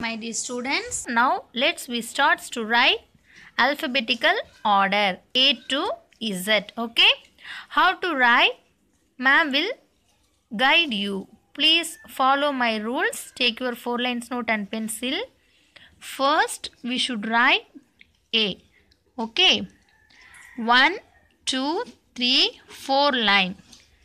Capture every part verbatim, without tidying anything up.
My dear students, now let's we start to write alphabetical order A to Z. Okay, how to write? Ma'am will guide you. Please follow my rules. Take your four lines note and pencil. First, we should write A. Okay, one, two, three, four line.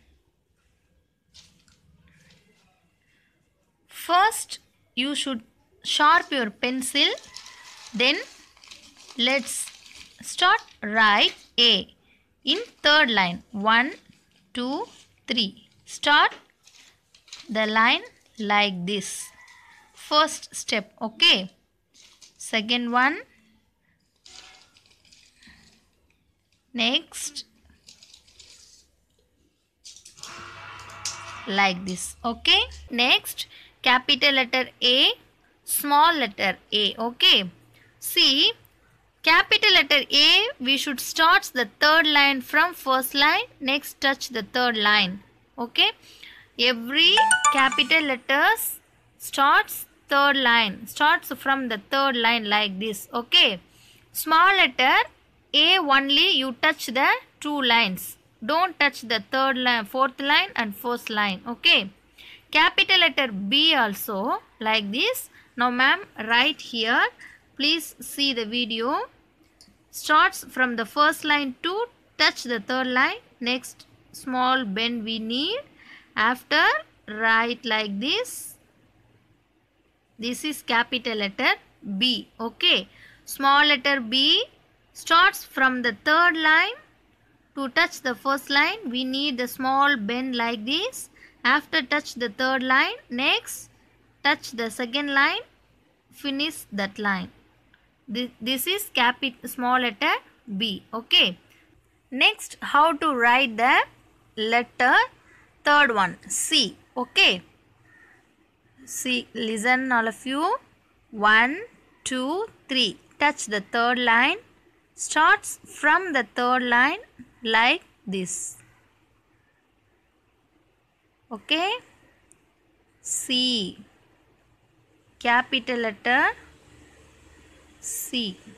First, you should sharp your pencil. Then, let's start write A in third line. One, two, three. Start the line like this. First step, okay. Second one. Next. Like this, okay. Next, capital letter A, small letter A, okay. See, capital letter A, we should start the third line from first line. Next, touch the third line, okay. Every capital letters starts third line, starts from the third line like this, okay. Small letter A only you touch the two lines. Don't touch the third line, fourth line and first line, okay. Capital letter B also like this. Now ma'am write here. Please see the video. Starts from the first line to touch the third line. Next small bend we need. After write like this. This is capital letter B, okay. Small letter B starts from the third line. To touch the first line, we need the small bend like this. After touch the third line, next touch the second line, finish that line. This, this is capital small letter B, okay. Next, how to write the letter third one, C, okay. See, listen all of you. One, two, three. Touch the third line. Starts from the third line like this, okay. C, capital letter C.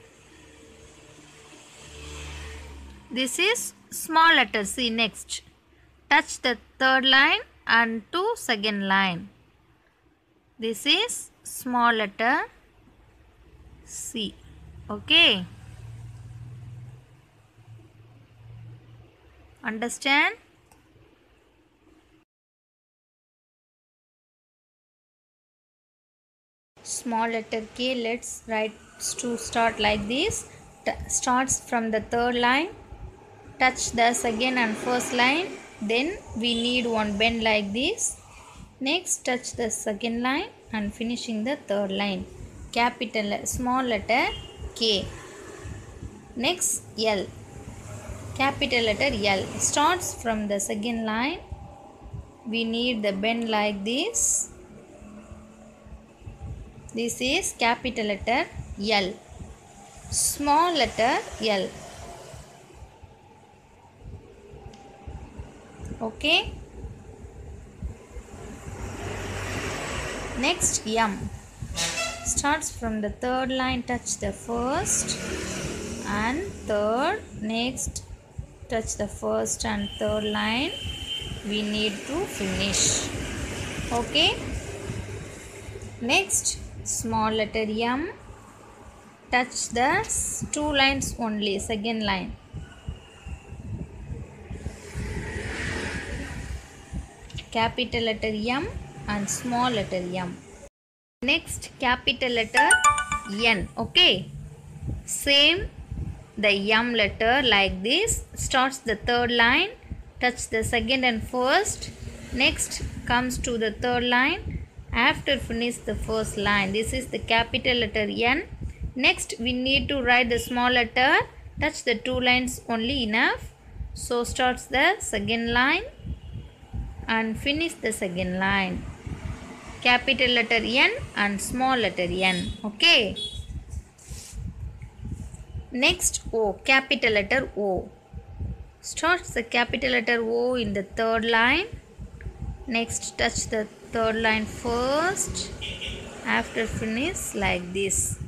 This is small letter C. Next, touch the third line and to second line. This is small letter C, okay. Understand? Small letter K, let's write to start like this. T starts from the third line. Touch the second and first line. Then we need one bend like this. Next touch the second line and finishing the third line. Capital small letter K. Next L. Capital letter L starts from the second line. We need the bend like this. This is capital letter L. Small letter L. Okay. Next M. Starts from the third line. Touch the first and third. Next touch the first and third line. We need to finish, okay. Next small letter M. Touch the two lines only, second line. Capital letter M and small letter M. Next capital letter N, okay. Same the M letter like this. Starts the third line. Touch the second and first. Next comes to the third line. After finish the first line. This is the capital letter N. Next we need to write the small letter. Touch the two lines only enough. So starts the second line and finish the second line. Capital letter N and small letter N, okay. Next O, capital letter O. Starts the capital letter O in the third line. Next touch the third line first After finish like this.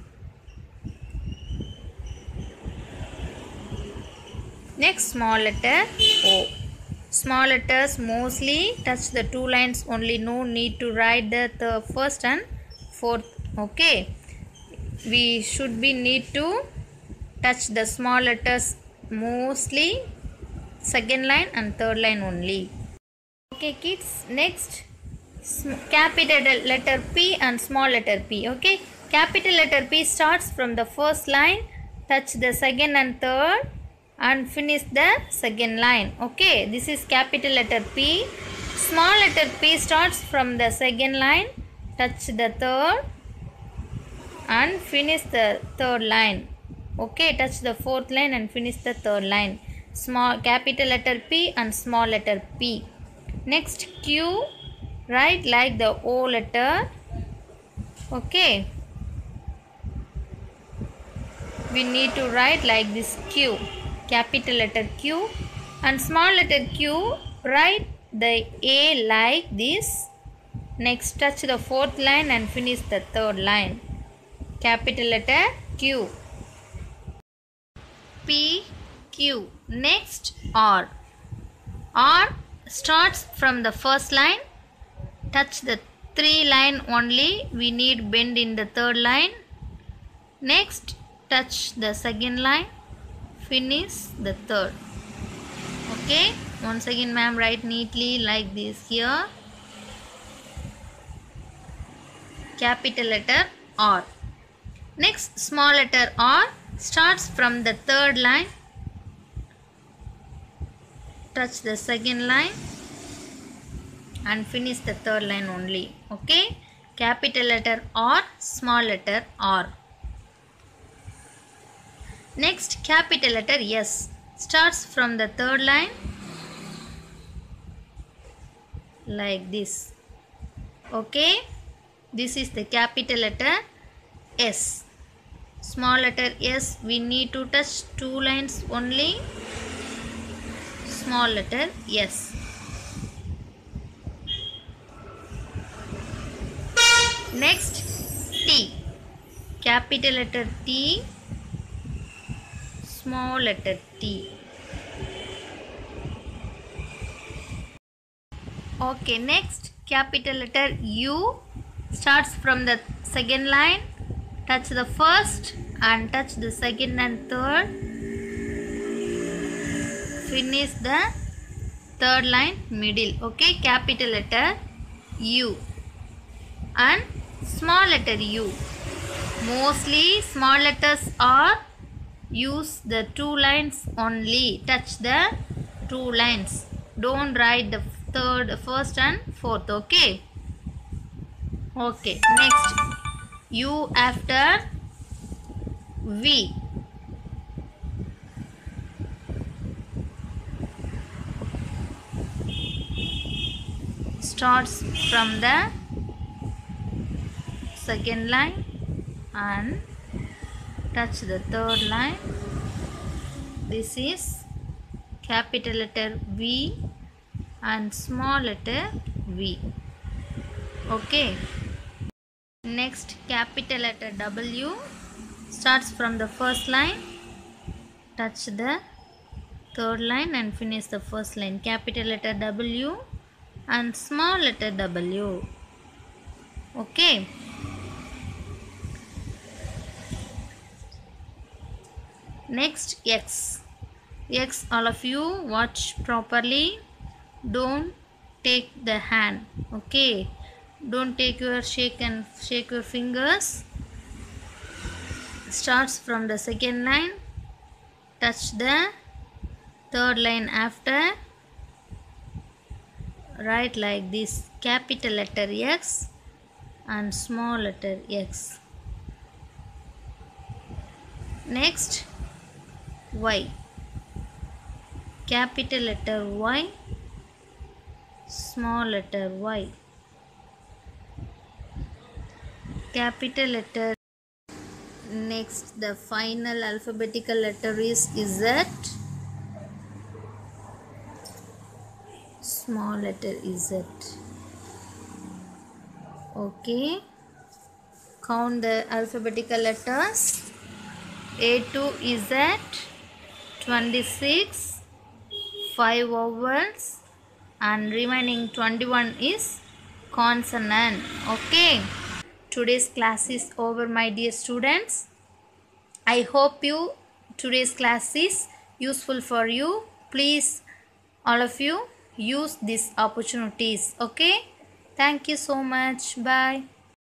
Next, small letter O. Small letters mostly touch the two lines only. No need to write the, the first and fourth. Okay. We should be need to touch the small letters mostly second line and third line only. Okay kids, next capital letter P and small letter P. Okay, capital letter P starts from the first line, touch the second and third and finish the second line. Okay, this is capital letter P. Small letter P starts from the second line, touch the third and finish the third line. Okay, touch the fourth line and finish the third line. Small capital letter P and small letter P. Next, Q, write like the O letter. Okay, we need to write like this Q, capital letter Q, and small letter Q, write the A like this. Next, touch the fourth line and finish the third line. Capital letter Q. P, Q. Next, R. R starts from the first line, touch the three line only. We need bend in the third line. Next, touch the second line, finish the third. Okay, once again ma'am write neatly like this here. Capital letter R. Next, small letter R starts from the third line, touch the second line and finish the third line only. Okay, capital letter R, small letter R. Next, capital letter S starts from the third line like this. Okay, this is the capital letter S. Small letter S, we need to touch two lines only. Small letter S. Next, T. Capital letter T, small letter T. Okay, next, capital letter U starts from the second line, touch the first and touch the second and third, finish the third line middle. Okay, capital letter U and small letter U. Mostly small letters are use the two lines only. Touch the two lines. Don't write the third, first and fourth. Okay. Okay. Next, U after V. Starts from the second line and touch the third line. This is capital letter V and small letter V. Okay. Next, capital letter W starts from the first line, touch the third line and finish the first line. Capital letter W and small letter W. Okay. Next, X. X, all of you watch properly. Don't take the hand. Okay. Don't take your shake and shake your fingers. Starts from the second line, touch the third line after, write like this, capital letter X and small letter X. Next, Y. Capital letter Y, small letter Y. Capital letter. Next, the final alphabetical letter is Z. Small letter Z. Okay. Count the alphabetical letters. A to Z, twenty-six, five vowels, and remaining twenty-one is consonant. Okay, today's class is over, my dear students. I hope you today's class is useful for you. Please, all of you, use these opportunities. Okay, thank you so much. Bye.